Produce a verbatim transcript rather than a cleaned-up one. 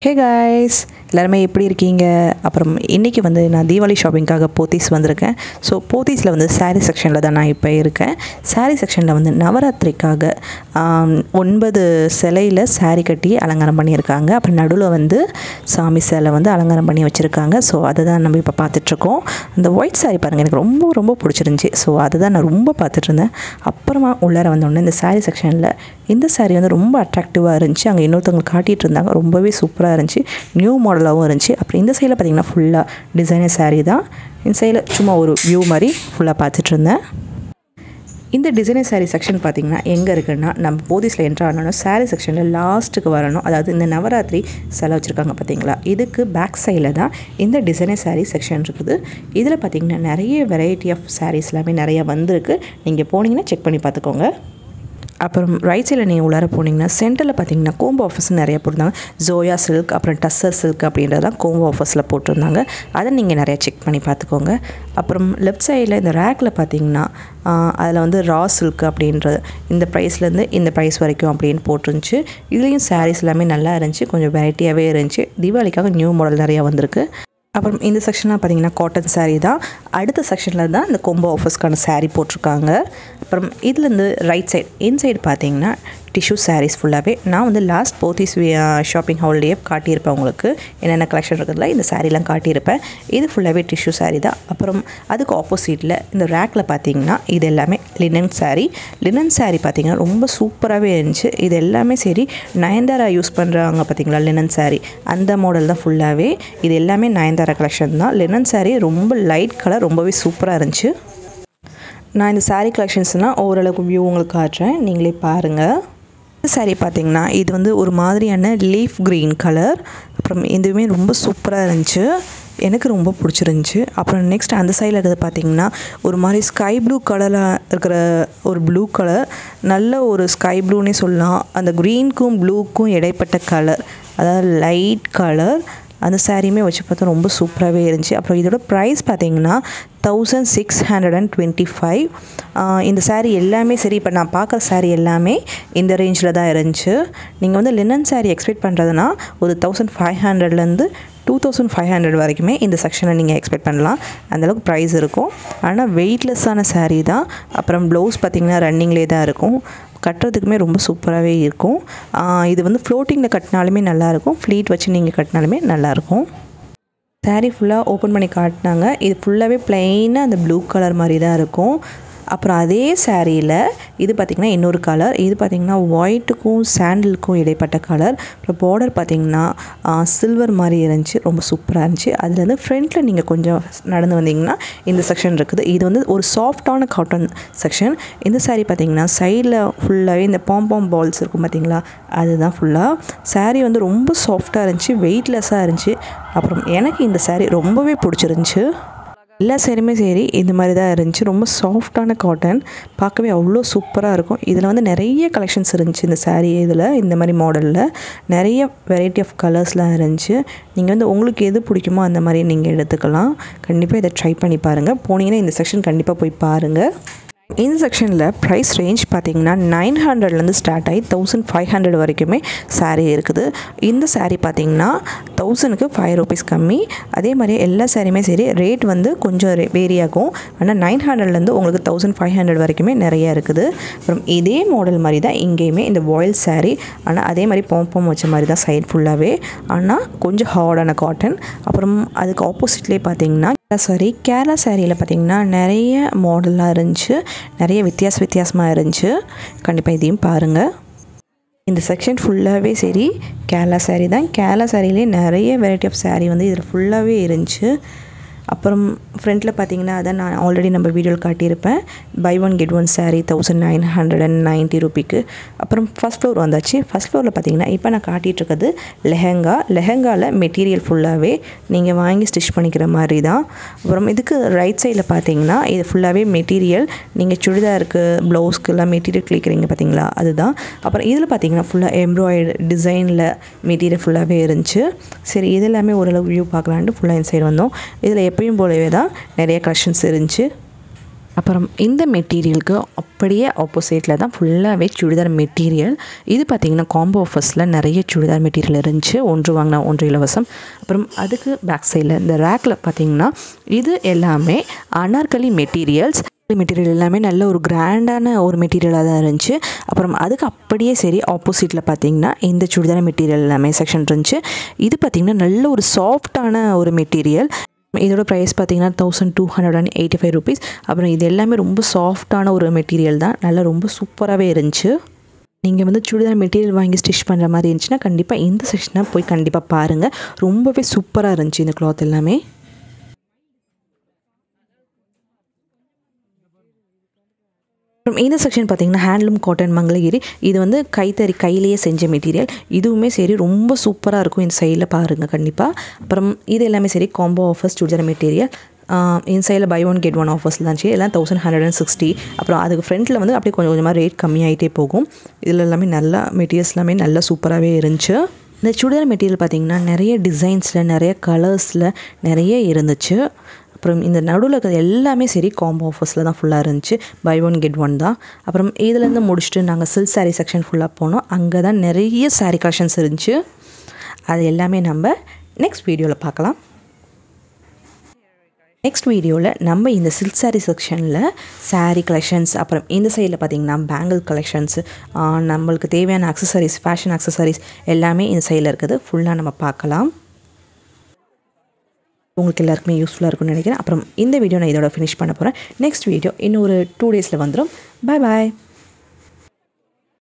Hey guys, எல்லாருமே எப்படி இருக்கீங்க? அப்புறம் இன்றைக்கி வந்து நான் தீபாவளி ஷாப்பிங்காக போத்தீஸ் வந்திருக்கேன். ஸோ போத்தீஸில் வந்து சாரீ செக்ஷனில் தான் நான் இப்போ இருக்கேன். சாரீ செக்ஷனில் வந்து நவராத்திரிக்காக ஒன்பது சிலையில் சாரீ கட்டி அலங்காரம் பண்ணியிருக்காங்க. அப்புறம் நடுவில் வந்து சாமி சிலை வந்து அலங்காரம் பண்ணி வச்சுருக்காங்க. ஸோ அதை தான் நம்ம இப்போ பார்த்துட்ருக்கோம். அந்த ஒயிட் சாரீ பாருங்கள், எனக்கு ரொம்ப ரொம்ப பிடிச்சிருந்துச்சி. ஸோ அதை தான் நான் ரொம்ப பார்த்துட்ருந்தேன். அப்புறமா உள்ளார வந்தோடனே இந்த சாரீ செக்ஷனில் இந்த சாரீ வந்து ரொம்ப அட்ராக்டிவாக இருந்துச்சு. அங்கே இன்னொருத்தவங்க காட்டிகிட்டு இருந்தாங்க. ரொம்பவே சூப்பராக இருந்துச்சு. நியூ மாடலாகவும் இருந்துச்சு. அப்புறம் இந்த சைடில் பார்த்திங்கன்னா ஃபுல்லாக டிசைனர் சாரீ தான். இந்த சைடில் சும்மா ஒரு வியூ மாதிரி ஃபுல்லாக பார்த்துட்டு இருந்தேன். இந்த டிசைனர் சாரீ செக்ஷன் பார்த்திங்கன்னா எங்கே இருக்குன்னா, நம்ம போத்தீஸில் என்ட்ரு ஆனோன்னா சாரீ செக்ஷனில் லாஸ்ட்டுக்கு வரணும். அதாவது இந்த நவராத்திரி சிலை வச்சுருக்காங்க பார்த்தீங்களா, இதுக்கு பேக் சைடில் தான் இந்த டிசைனர் சாரீ செக்ஷன் இருக்குது. இதில் பார்த்திங்கன்னா நிறைய வெரைட்டி ஆஃப் சாரீஸ் எல்லாமே நிறையா வந்திருக்கு. நீங்கள் போனீங்கன்னா செக் பண்ணி பார்த்துக்கோங்க. அப்புறம் ரைட் சைடில் நீங்கள் உள்ளார போனீங்கன்னா சென்டரில் பார்த்தீங்கன்னா கோம்போ ஆஃபர்ஸ் நிறையா போட்டிருந்தாங்க. ஜோயா சில்க், அப்புறம் டஸ்ஸர் சில்க் அப்படின்றதான் கோம்போ ஆஃபர்ஸில் போட்டிருந்தாங்க. அதை நீங்கள் நிறையா செக் பண்ணி பார்த்துக்கோங்க. அப்புறம் லெஃப்ட் சைடில் இந்த ரேக்கில் பார்த்தீங்கன்னா அதில் வந்து ரா சில்க் அப்படின்றது இந்த ப்ரைஸ்லேருந்து இந்த ப்ரைஸ் வரைக்கும் அப்படின்னு போட்டிருந்துச்சு. இதுலேயும் சாரீஸ் எல்லாமே நல்லா இருந்துச்சு. கொஞ்சம் வெரைட்டியாகவே இருந்துச்சு. தீபாவளிக்காக நியூ மாடல் நிறையா வந்திருக்கு. அப்புறம் இந்த செக்ஷன்லாம் பார்த்திங்கன்னா காட்டன் சாரீ தான். அடுத்த செக்ஷனில் தான் இந்த கொம்போ ஆஃபர்ஸ்க்கான சாரீ போட்டிருக்காங்க. அப்புறம் இதுலேருந்து ரைட் சைடு இன் சைடு பார்த்திங்கன்னா டிஷ்யூ சாரீஸ் ஃபுல்லாகவே. நான் வந்து லாஸ்ட் போத்தீஸ் ஷாப்பிங் ஹால்லேயே காட்டியிருப்பேன் உங்களுக்கு என்னென்ன கலெக்ஷன் இருக்கிறதுல இந்த சாரீலாம் காட்டியிருப்பேன். இது ஃபுல்லாகவே டிஷ்யூ சாரீ தான். அப்புறம் அதுக்கு ஆப்போசிட்டில் இந்த ரேக்கில் பார்த்திங்கன்னா இது எல்லாமே லினன் சாரீ. லினன் சாரீ பார்த்திங்கன்னா ரொம்ப சூப்பராகவே இருந்துச்சு. இது எல்லாமே சரி நயன்தாரா யூஸ் பண்ணுறாங்க பார்த்திங்களா லினன் சாரீ, அந்த மாடல் தான் ஃபுல்லாகவே. இது எல்லாமே நயன்தாரா கலெக்ஷன் தான். லினன் சாரீ ரொம்ப லைட் கலர், ரொம்பவே சூப்பராக இருந்துச்சு. நான் இந்த சாரீ கலெக்ஷன்ஸ்னால் ஓரளவுக்கு வியூ உங்களுக்கு காட்டுறேன், நீங்களே பாருங்கள். இந்த சாரீ பார்த்திங்கன்னா இது வந்து ஒரு மாதிரியான லீஃப் க்ரீன் கலர். அப்புறம் இதுவுமே ரொம்ப சூப்பராக இருந்துச்சு, எனக்கு ரொம்ப பிடிச்சிருந்துச்சி. அப்புறம் நெக்ஸ்ட் அந்த சைடில் இருக்கிறது பார்த்திங்கன்னா ஒரு மாதிரி ஸ்கை ப்ளூ கலரில் இருக்கிற ஒரு ப்ளூ கலர், நல்ல ஒரு ஸ்கை ப்ளூன்னே சொல்லலாம். அந்த க்ரீனுக்கும் ப்ளூக்கும் இடைப்பட்ட கலர், அதாவது லைட் கலர். அந்த சாரியுமே வச்சு பார்த்தா ரொம்ப சூப்பராகவே இருந்துச்சு. அப்புறம் இதோட ப்ரைஸ் பார்த்திங்கன்னா thousand six hundred and twenty five. இந்த சாரீ எல்லாமே சரி, இப்போ நான் பார்க்குற சாரீ எல்லாமே இந்த ரேஞ்சில் தான் இருந்துச்சு. நீங்கள் வந்து லினன் சாரீ எக்ஸ்பெக்ட் பண்ணுறதுனா ஒரு தௌசண்ட் ஃபைவ் ஹண்ட்ரட்லேருந்து டூ தௌசண்ட் ஃபைவ் ஹண்ட்ரட் வரைக்குமே இந்த செக்ஷனில் நீங்கள் எக்ஸ்பெக்ட் பண்ணலாம். அந்தளவுக்கு ப்ரைஸ் இருக்கும். ஆனால் வெயிட்லெஸ்ஸான சாரீ தான். அப்புறம் ப்ளவுஸ் பார்த்திங்கன்னா ரன்னிங்லேயே தான் இருக்கும். கட்டுறதுக்குமே ரொம்ப சூப்பராகவே இருக்கும். இது வந்து ஃப்ளோட்டிங்கில் கட்டினாலுமே நல்லாயிருக்கும், ஃப்ளீட் வச்சு நீங்கள் கட்டினாலுமே நல்லாயிருக்கும். சாரீ ஃபுல்லாக ஓப்பன் பண்ணி காட்டினாங்க. இது ஃபுல்லாகவே ப்ளைனாக அந்த ப்ளூ கலர் மாதிரி தான் இருக்கும். அப்புறம் அதே சாரியில் இது பார்த்திங்கன்னா இன்னொரு கலர். இது பார்த்திங்கன்னா ஒயிட்டுக்கும் சாண்டலுக்கும் இடைப்பட்ட கலர். அப்புறம் பார்டர் பார்த்திங்கன்னா சில்வர் மாதிரி இருந்துச்சு, ரொம்ப சூப்பராக இருந்துச்சு. அதுலேருந்து ஃப்ரண்ட்டில் நீங்கள் கொஞ்சம் நடந்து வந்தீங்கன்னா இந்த செக்ஷன் இருக்குது. இது வந்து ஒரு சாஃப்டான காட்டன் செக்ஷன். இந்த சாரீ பார்த்திங்கன்னா சைடில் ஃபுல்லாகவே இந்த பாம்பாம் பால்ஸ் இருக்கும் பார்த்திங்களா, அதுதான் ஃபுல்லாக. சாரீ வந்து ரொம்ப சாஃப்டாக இருந்துச்சு, வெயிட்லெஸ்ஸாக இருந்துச்சு. அப்புறம் எனக்கு இந்த சாரீ ரொம்பவே பிடிச்சிருந்துச்சி. எல்லா சாரியுமே சரி இந்த மாதிரி தான் இருந்துச்சு. ரொம்ப சாஃப்டான காட்டன், பார்க்கவே அவ்வளோ சூப்பராக இருக்கும். இதில் வந்து நிறைய கலெக்ஷன்ஸ் இருந்துச்சு இந்த சாரீ. இதில் இந்த மாதிரி மாடலில் நிறைய வெரைட்டி ஆஃப் கலர்ஸ்லாம் இருந்துச்சு. நீங்கள் வந்து உங்களுக்கு எது பிடிக்குமோ அந்த மாதிரி நீங்கள் எடுத்துக்கலாம். கண்டிப்பாக இதை ட்ரை பண்ணி பாருங்கள். போனீங்கன்னா இந்த செக்ஷன் கண்டிப்பாக போய் பாருங்கள். இந்த செக்ஷனில் ப்ரைஸ் ரேஞ்ச் பார்த்திங்கன்னா நைன் ஹண்ட்ரட்லேருந்து ஸ்டார்ட் ஆகி தௌசண்ட் ஃபைவ் ஹண்ட்ரட் வரைக்குமே சாரீ இருக்குது. இந்த சாரீ பார்த்திங்கன்னா தௌசண்ட்க்கு ஃபைவ் ருபீஸ் கம்மி. அதே மாதிரி எல்லா சாரியுமே சரி ரேட் வந்து கொஞ்சம் வேரி ஆகும். ஆனால் நைன் ஹண்ட்ரட்லேருந்து உங்களுக்கு தௌசண்ட் ஃபைவ் ஹண்ட்ரட் வரைக்குமே நிறையா இருக்குது. அப்புறம் இதே மாடல் மாதிரி தான் இங்கேயுமே இந்த வாயில் சாரீ. ஆனால் அதே மாதிரி பாம்பம் வச்ச மாதிரி தான் சைட் ஃபுல்லாகவே, ஆனால் கொஞ்சம் ஹார்டான காட்டன். அப்புறம் அதுக்கு ஆப்போசிட்லேயே பார்த்திங்கன்னா சாரி கேரளா சாரியில் பார்த்திங்கன்னா நிறைய மாடலாக இருந்துச்சு, நிறைய வித்தியாச வித்தியாசமாக இருந்துச்சு. கண்டிப்பாக இதையும் பாருங்கள். இந்த செக்ஷன் ஃபுல்லாகவே சரி கேரளா சாரீ தான். கேரளா சாரிலே நிறைய வெரைட்டி ஆஃப் சாரீ வந்து இதில் ஃபுல்லாகவே இருந்துச்சு. அப்புறம் ஃப்ரண்ட்டில் பார்த்திங்கன்னா அதான் நான் ஆல்ரெடி நம்ம வீடியோவில் காட்டியிருப்பேன், buy one get one sari thousand nine hundred and ninety ருபிக்கு. அப்புறம் ஃபஸ்ட் ஃப்ளோர் வந்தாச்சு. ஃபஸ்ட் ஃப்ளோரில் பார்த்திங்கன்னா இப்போ நான் காட்டிகிட்ருக்கிறது லெஹங்கா. லெஹங்காவில் மெட்டீரியல் ஃபுல்லாகவே நீங்கள் வாங்கி ஸ்டிச் பண்ணிக்கிற மாதிரி தான். அப்புறம் இதுக்கு ரைட் சைடில் பார்த்திங்கன்னா இது ஃபுல்லாகவே மெட்டீரியல். நீங்கள் சுடிதாருக்கு ப்ளவுஸ்க்கெல்லாம் மெட்டீரியல் கிளிக்கிறீங்க பார்த்திங்களா, அதுதான். அப்புறம் இதில் பார்த்திங்கன்னா ஃபுல்லாக எம்ப்ராய்டு டிசைனில் மெட்டீரியல் ஃபுல்லாகவே இருந்துச்சு. சரி இது எல்லாமே ஓரளவு வியூ பார்க்கலான்ட்டு ஃபுல்லாக இன்சைடு வந்தோம். இதில் எப்பயும் போலவே தான் நிறைய கலெக்ஷன்ஸ் இருந்துச்சு. அப்புறம் இந்த மெட்டீரியலுக்கு அப்படியே ஆப்போசிட்டில் தான் ஃபுல்லாகவே சுடிதார் மெட்டீரியல். இது பார்த்திங்கன்னா காம்போ ஆஃபர்ஸில் நிறைய சுடிதார் மெட்டீரியல் இருந்துச்சு. ஒன்று வாங்கினா ஒன்று இலவசம். அப்புறம் அதுக்கு பேக் சைடில் இந்த ரேக்கில் பார்த்திங்கன்னா இது எல்லாமே அனார்கலி மெட்டீரியல்ஸ். மெட்டீரியல் எல்லாமே நல்ல ஒரு கிராண்டான ஒரு மெட்டீரியலாக தான் இருந்துச்சு. அப்புறம் அதுக்கு அப்படியே சரி ஆப்போசிட்டில் பார்த்திங்கன்னா இந்த சுடிதார் மெட்டீரியல் எல்லாமே செக்ஷன் இருந்துச்சு. இது பார்த்திங்கன்னா நல்ல ஒரு சாஃப்டான ஒரு மெட்டீரியல். இதோட ப்ரைஸ் பார்த்திங்கன்னா thousand two hundred and eighty five rupees. அப்புறம் இது எல்லாமே ரொம்ப சாஃப்டான ஒரு மெட்டீரியல் தான். நல்லா ரொம்ப சூப்பராகவே இருந்துச்சு. நீங்கள் வந்து சுடிதார் மெட்டீரியல் வாங்கி ஸ்டிச் பண்ணுற மாதிரி இருந்துச்சுன்னா கண்டிப்பாக இந்த செக்ஷனை போய் கண்டிப்பாக பாருங்கள். ரொம்பவே சூப்பராக இருந்துச்சு இந்த கிளாத் எல்லாமே. அப்புறம் இந்த செக்ஷன் பார்த்திங்கன்னா ஹேண்ட்லூம் காட்டன் மங்களகிரி. இது வந்து கைத்தறி கையிலேயே செஞ்ச மெட்டீரியல். இதுவுமே சரி ரொம்ப சூப்பராக இருக்கும். இந்த சைடில் பாருங்கள் கண்டிப்பாக. அப்புறம் இது எல்லாமே சரி காம்போ ஆஃபர்ஸ் சுடிதார் மெட்டீரியல். இந்த சைடில் buy one get one offers தான் இருந்துச்சு. எல்லாம் தௌசண்ட் ஹண்ட்ரட் அண்ட் சிக்ஸ்டி. அப்புறம் அதுக்கு ஃப்ரண்ட்டில் வந்து அப்படியே கொஞ்சம் கொஞ்சமாக ரேட் கம்மியாகிட்டே போகும். இதில் எல்லாமே நல்லா மெட்டீரியல்ஸ் எல்லாமே நல்லா சூப்பராகவே இருந்துச்சு. இந்த சுடிதார் மெட்டீரியல் பார்த்திங்கன்னா நிறைய டிசைன்ஸில் நிறைய கலர்ஸில் நிறைய இருந்துச்சு. அப்புறம் இந்த நடுவில் இருக்கிறது எல்லாமே சரி காம்போ ஆஃபர்ஸில் தான் ஃபுல்லாக இருந்துச்சு. பை ஒன் கெட் ஒன் தான். அப்புறம் இதுலேருந்து முடிச்சுட்டு நாங்கள் சில்க் சாரீ செக்ஷன் ஃபுல்லாக போனோம். அங்கே தான் நிறைய சாரீ கலெக்ஷன்ஸ் இருந்துச்சு. அது எல்லாமே நம்ம நெக்ஸ்ட் வீடியோவில் பார்க்கலாம். நெக்ஸ்ட் வீடியோவில் நம்ம இந்த சில்க் சாரீ செக்ஷனில் சாரீ கலெக்ஷன்ஸ், அப்புறம் இந்த சைடில் பார்த்திங்கன்னா பேங்கிள் கலெக்ஷன்ஸு, நம்மளுக்கு தேவையான அக்சசரிஸ், ஃபேஷன் அக்சசரிஸ் எல்லாமே இந்த சைடில் இருக்குது. ஃபுல்லாக நம்ம பார்க்கலாம். உங்களுக்கு எல்லாருக்குமே யூஸ்ஃபுல்லாக இருக்கும்னு நினைக்கிறேன். அப்புறம் இந்த வீடியோ நான் இதோட ஃபினிஷ் பண்ண போகிறேன். நெக்ஸ்ட் வீடியோ இன்னும் ஒரு டூ டேஸில் வந்துடும். பாய் பாய்.